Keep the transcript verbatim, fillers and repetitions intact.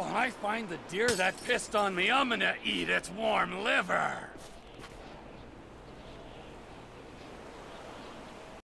I find the deer that pissed on me, I'm gonna eat its warm liver.